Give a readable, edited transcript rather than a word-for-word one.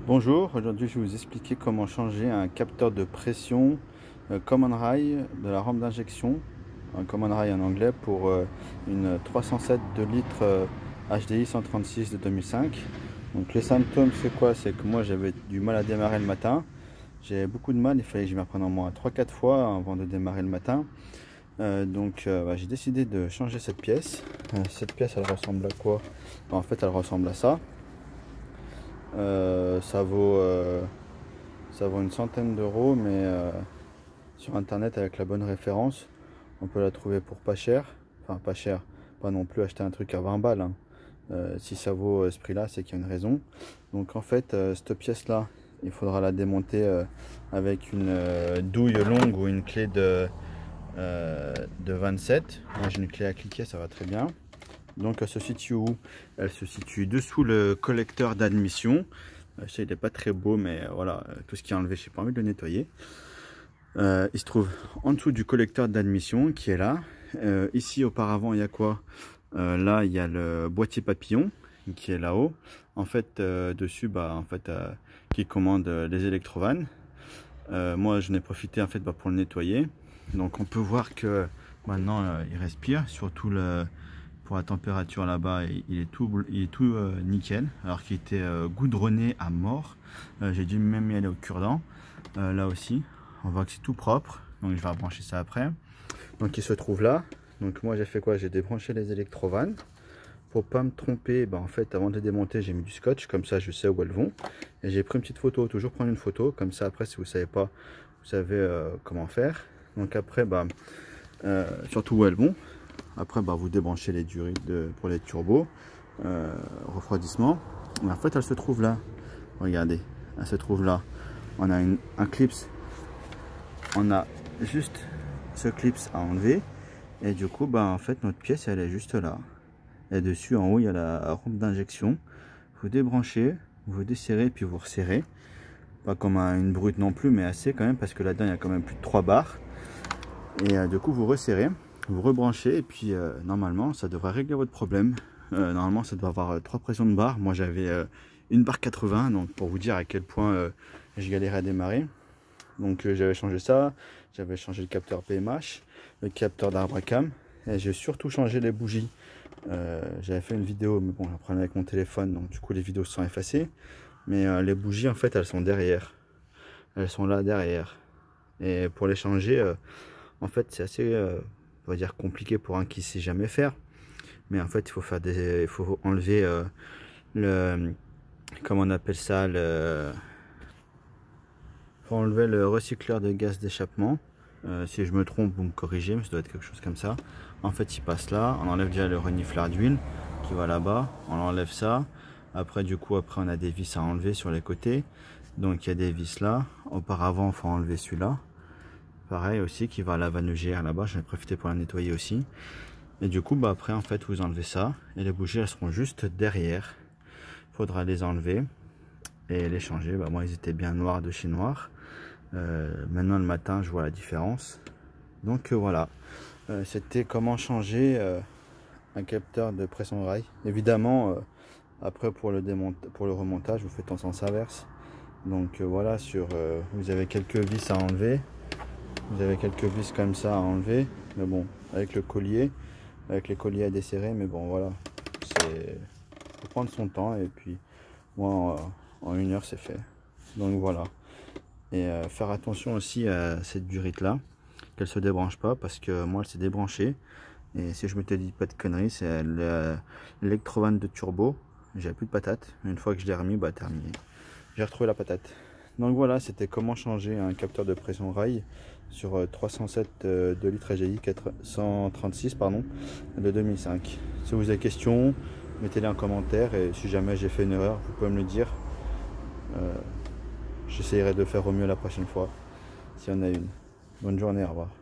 Bonjour, aujourd'hui je vais vous expliquer comment changer un capteur de pression Common Rail de la rampe d'injection, un Common Rail en anglais, pour une 307 2 litres HDI 136 de 2005. Donc les symptômes c'est quoi? C'est que moi j'avais du mal à démarrer le matin, j'avais beaucoup de mal, il fallait que je m'y reprenne en moins 3-4 fois avant de démarrer le matin. J'ai décidé de changer cette pièce. Cette pièce elle ressemble à quoi? En fait elle ressemble à ça. Ça vaut une centaine d'euros, mais sur internet avec la bonne référence on peut la trouver pour pas cher. Enfin pas cher, pas non plus acheter un truc à 20 balles hein. Si ça vaut ce prix là, c'est qu'il y a une raison. Donc en fait cette pièce là, il faudra la démonter avec une douille longue ou une clé de 27. Moi j'ai une clé à cliquer, ça va très bien. Donc elle se situe où? Elle se situe dessous le collecteur d'admission. Je sais, il n'est pas très beau, mais voilà, tout ce qui est enlevé, je n'ai pas envie de le nettoyer. Il se trouve en dessous du collecteur d'admission qui est là. Ici auparavant il y a quoi? Là il y a le boîtier papillon qui est là-haut. En fait dessus qui commande les électrovannes. Moi je n'ai profité en fait pour le nettoyer. Donc on peut voir que maintenant il respire, surtout pour la température là-bas, il est tout nickel, alors qu'il était goudronné à mort. J'ai dû même y aller au cure-dent. Là aussi on voit que c'est tout propre, donc je vais rebrancher ça après. Donc il se trouve là. Donc moi j'ai fait quoi? J'ai débranché les électrovannes pour pas me tromper. En fait avant de les démonter j'ai mis du scotch, comme ça je sais où elles vont, et j'ai pris une petite photo. Toujours prendre une photo, comme ça après si vous savez pas, vous savez comment faire. Donc après surtout où elles vont. Après vous débranchez les durées pour les turbos, refroidissement. Mais en fait elle se trouve là, regardez, elle se trouve là. On a un clips, on a juste ce clips à enlever, et du coup en fait notre pièce elle est juste là, et dessus en haut il y a la rampe d'injection. Vous débranchez, vous desserrez puis vous resserrez, pas comme une brute non plus, mais assez quand même, parce que là-dedans il y a quand même plus de 3 barres. Et du coup vous resserrez, vous rebranchez, et puis normalement ça devrait régler votre problème. Normalement ça doit avoir 3 pressions de barre. Moi j'avais une barre 80, donc pour vous dire à quel point je galérais à démarrer. Donc j'avais changé ça, j'avais changé le capteur PMH, le capteur d'Arbracam, et j'ai surtout changé les bougies. J'avais fait une vidéo, mais bon, j'ai un problème avec mon téléphone, donc du coup les vidéos se sont effacées. Mais les bougies en fait elles sont derrière, elles sont là derrière, et pour les changer en fait c'est assez on va dire compliqué pour un qui sait jamais faire. Mais en fait il faut enlever comment on appelle ça, faut enlever le recycleur de gaz d'échappement. Si je me trompe vous me corrigez, mais ça doit être quelque chose comme ça. En fait il passe là, on enlève déjà le renifleur d'huile qui va là-bas, on enlève ça. Après après on a des vis à enlever sur les côtés, donc il y a des vis là. Auparavant il faut enlever celui-là, pareil aussi, qui va à la vanne EGR là-bas. J'en ai profité pour la nettoyer aussi. Et du coup après en fait vous enlevez ça, et les bougies elles seront juste derrière. Il faudra les enlever et les changer. Moi ils étaient bien noirs de chez Noir. Maintenant le matin je vois la différence. Donc voilà, c'était comment changer un capteur de pression rail. Évidemment après pour le remontage vous faites en sens inverse. Donc voilà, vous avez quelques vis à enlever. Vous avez quelques vis comme ça à enlever, mais bon, avec les colliers à desserrer, mais bon voilà, faut prendre son temps, et puis moi en 1 heure c'est fait. Donc voilà, et faire attention aussi à cette durite là, qu'elle se débranche pas, parce que moi elle s'est débranchée, et si je me te dis pas de conneries, c'est l'électrovanne de turbo. J'avais plus de patate, une fois que je l'ai remis, terminé, j'ai retrouvé la patate. Donc voilà, c'était comment changer un capteur de pression rail sur 307 2 litres HDI 136 de 2005. Si vous avez des questions, mettez-les en commentaire, et si jamais j'ai fait une erreur, vous pouvez me le dire. J'essaierai de faire au mieux la prochaine fois, s'il y en a une. Bonne journée, au revoir.